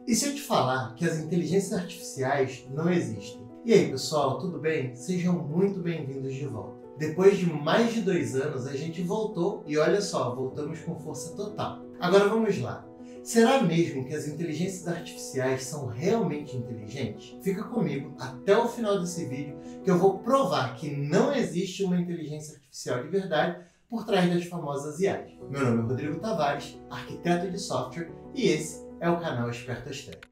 E se eu te falar que as inteligências artificiais não existem? E aí, pessoal, tudo bem? Sejam muito bem-vindos de volta. Depois de mais de 2 anos, a gente voltou e olha só, voltamos com força total. Agora vamos lá. Será mesmo que as inteligências artificiais são realmente inteligentes? Fica comigo até o final desse vídeo que eu vou provar que não existe uma inteligência artificial de verdade por trás das famosas IAs. Meu nome é Rodrigo Tavares, arquiteto de software, e esse é o canal Espertas Tech.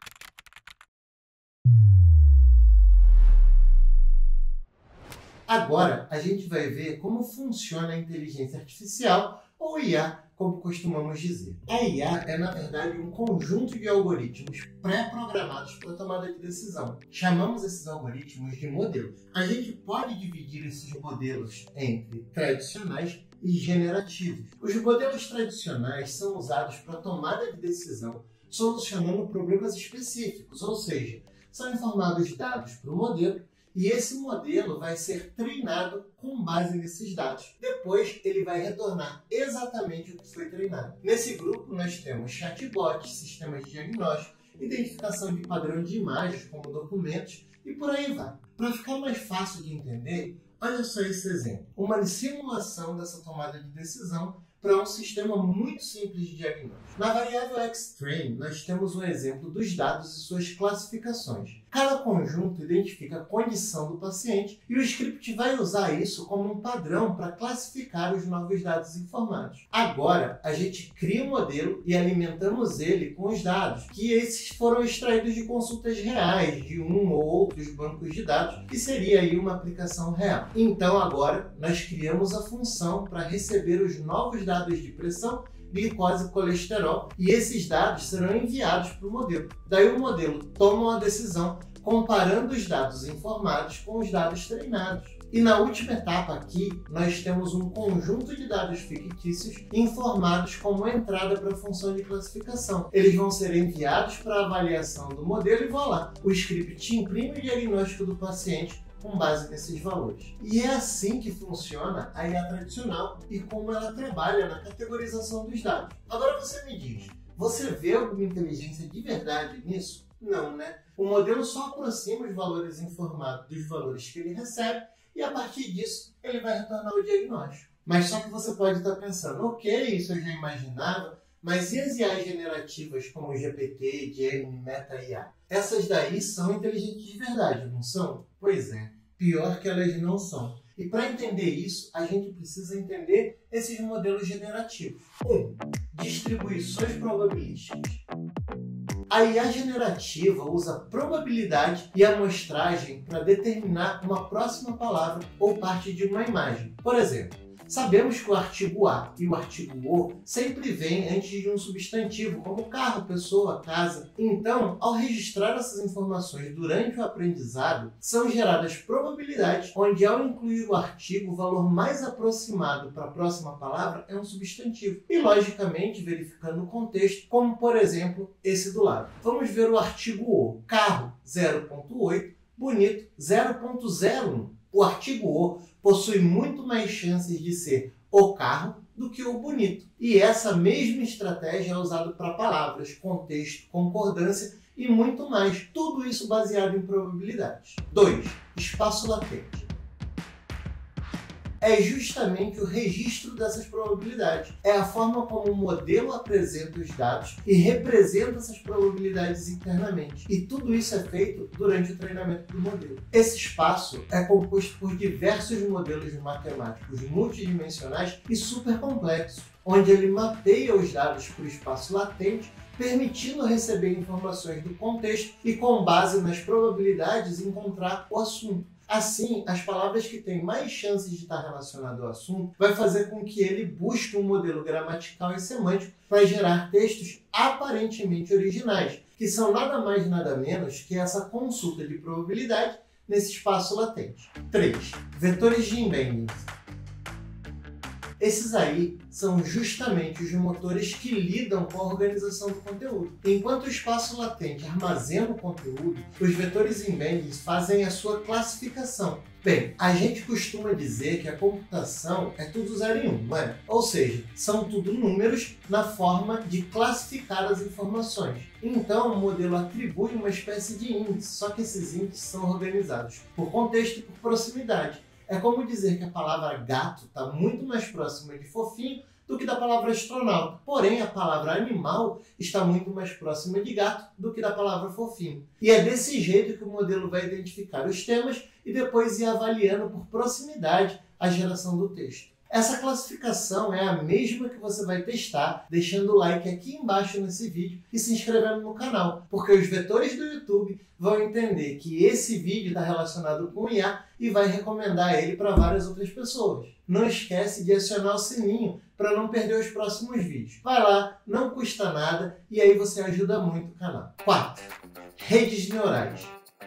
Agora a gente vai ver como funciona a inteligência artificial, ou IA, como costumamos dizer. A IA é, na verdade, um conjunto de algoritmos pré-programados para a tomada de decisão. Chamamos esses algoritmos de modelos. A gente pode dividir esses modelos entre tradicionais e generativos. Os modelos tradicionais são usados para a tomada de decisão, solucionando problemas específicos, ou seja, são informados dados para o modelo e esse modelo vai ser treinado com base nesses dados. Depois, ele vai retornar exatamente o que foi treinado. Nesse grupo, nós temos chatbots, sistemas de diagnóstico, identificação de padrão de imagens, como documentos, e por aí vai. Para ficar mais fácil de entender, olha só esse exemplo. Uma simulação dessa tomada de decisão para um sistema muito simples de diagnóstico. Na variável xTrain, nós temos um exemplo dos dados e suas classificações. Cada conjunto identifica a condição do paciente e o script vai usar isso como um padrão para classificar os novos dados informados. Agora, a gente cria um modelo e alimentamos ele com os dados, que esses foram extraídos de consultas reais, de um ou outros bancos de dados, que seria aí uma aplicação real. Então, agora, nós criamos a função para receber os novos dados de pressão, glicose e colesterol, e esses dados serão enviados para o modelo. Daí o modelo toma uma decisão comparando os dados informados com os dados treinados. E na última etapa aqui, nós temos um conjunto de dados fictícios informados como entrada para a função de classificação. Eles vão ser enviados para a avaliação do modelo e vão lá. O script imprime o diagnóstico do paciente com base nesses valores. E é assim que funciona a IA tradicional e como ela trabalha na categorização dos dados. Agora você me diz, você vê alguma inteligência de verdade nisso? Não, né? O modelo só aproxima os valores informados dos valores que ele recebe e a partir disso ele vai retornar o diagnóstico. Mas só que você pode estar pensando, ok, isso eu já imaginava, mas e as IAs generativas como o GPT, Gemini, Meta IA? Essas daí são inteligentes de verdade, não são? Pois é, pior que elas não são. E para entender isso, a gente precisa entender esses modelos generativos. 1. Distribuições probabilísticas. A IA generativa usa probabilidade e amostragem para determinar uma próxima palavra ou parte de uma imagem. Por exemplo, sabemos que o artigo A e o artigo O sempre vêm antes de um substantivo, como carro, pessoa, casa. Então, ao registrar essas informações durante o aprendizado, são geradas probabilidades onde, ao incluir o artigo, o valor mais aproximado para a próxima palavra é um substantivo. E, logicamente, verificando o contexto, como, por exemplo, esse do lado. Vamos ver o artigo O. Carro, 0.8, bonito, 0.01. O artigo O possui muito mais chances de ser o carro do que o bonito. E essa mesma estratégia é usada para palavras, contexto, concordância e muito mais. Tudo isso baseado em probabilidades. 2. Espaço latente. É justamente o registro dessas probabilidades. É a forma como o modelo apresenta os dados e representa essas probabilidades internamente. E tudo isso é feito durante o treinamento do modelo. Esse espaço é composto por diversos modelos matemáticos multidimensionais e super complexos, onde ele mapeia os dados por espaço latente, permitindo receber informações do contexto e, com base nas probabilidades, encontrar o assunto. Assim, as palavras que têm mais chances de estar relacionadas ao assunto vai fazer com que ele busque um modelo gramatical e semântico para gerar textos aparentemente originais, que são nada mais nada menos que essa consulta de probabilidade nesse espaço latente. 3. Vetores de embeddings. Esses aí são justamente os motores que lidam com a organização do conteúdo. Enquanto o espaço latente armazena o conteúdo, os vetores embeddings fazem a sua classificação. Bem, a gente costuma dizer que a computação é tudo 0 e 1, não é? Ou seja, são tudo números na forma de classificar as informações. Então, o modelo atribui uma espécie de índice, só que esses índices são organizados por contexto e por proximidade. É como dizer que a palavra gato está muito mais próxima de fofinho do que da palavra astronauta. Porém, a palavra animal está muito mais próxima de gato do que da palavra fofinho. E é desse jeito que o modelo vai identificar os temas e depois ir avaliando por proximidade a geração do texto. Essa classificação é a mesma que você vai testar deixando o like aqui embaixo nesse vídeo e se inscrevendo no canal, porque os vetores do YouTube vão entender que esse vídeo está relacionado com o IA e vai recomendar ele para várias outras pessoas. Não esquece de acionar o sininho para não perder os próximos vídeos. Vai lá, não custa nada e aí você ajuda muito o canal. 4. Redes neurais.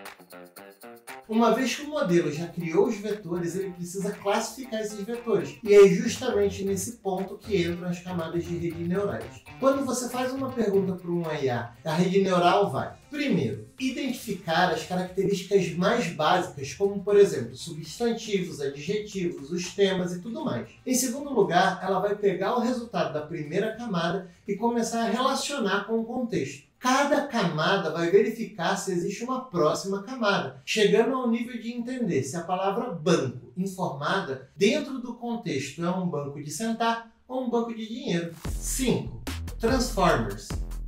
Uma vez que o modelo já criou os vetores, ele precisa classificar esses vetores. E é justamente nesse ponto que entram as camadas de redes neurais. Quando você faz uma pergunta para uma IA, a rede neural vai, primeiro, identificar as características mais básicas, como, por exemplo, substantivos, adjetivos, os temas e tudo mais. Em segundo lugar, ela vai pegar o resultado da primeira camada e começar a relacionar com o contexto. Cada camada vai verificar se existe uma próxima camada, chegando ao nível de entender se a palavra banco informada dentro do contexto é um banco de sentar ou um banco de dinheiro. 5. Transformers.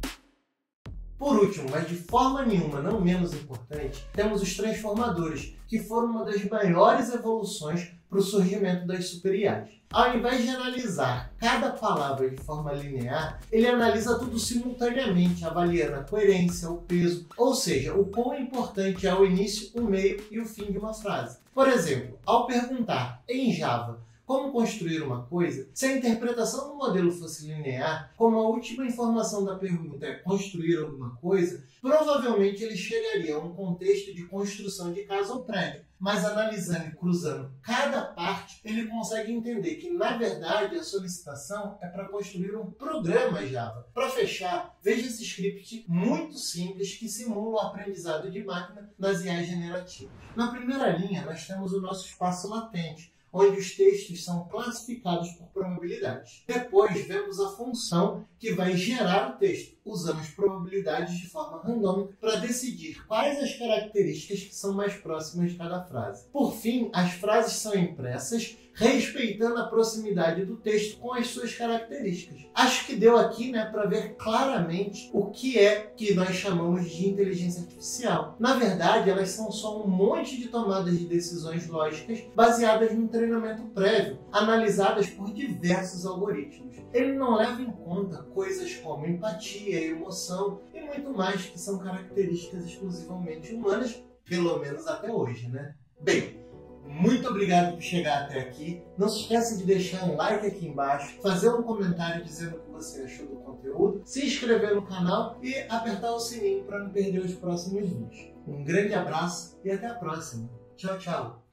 Por último, mas de forma nenhuma não menos importante, temos os transformadores, que foram uma das maiores evoluções para o surgimento das super-IAs. Ao invés de analisar cada palavra de forma linear, ele analisa tudo simultaneamente, avaliando a coerência, o peso, ou seja, o quão importante é o início, o meio e o fim de uma frase. Por exemplo, ao perguntar em Java como construir uma coisa, se a interpretação do modelo fosse linear, como a última informação da pergunta é construir alguma coisa, provavelmente ele chegaria a um contexto de construção de casa ou prédio. Mas analisando e cruzando cada parte, ele consegue entender que, na verdade, a solicitação é para construir um programa Java. Para fechar, veja esse script muito simples que simula o aprendizado de máquina nas IAs generativas. Na primeira linha, nós temos o nosso espaço latente, onde os textos são classificados por probabilidades. Depois, vemos a função que vai gerar o texto. Usamos probabilidades de forma randômica para decidir quais as características que são mais próximas de cada frase. Por fim, as frases são impressas, respeitando a proximidade do texto com as suas características. Acho que deu aqui, para ver claramente o que é que nós chamamos de inteligência artificial. Na verdade, elas são só um monte de tomadas de decisões lógicas baseadas num treinamento prévio, analisadas por diversos algoritmos. Ele não leva em conta coisas como empatia, emoção e muito mais, que são características exclusivamente humanas, pelo menos até hoje, Bem, muito obrigado por chegar até aqui. Não se esqueça de deixar um like aqui embaixo, fazer um comentário dizendo o que você achou do conteúdo, se inscrever no canal e apertar o sininho para não perder os próximos vídeos. Um grande abraço e até a próxima. Tchau, tchau!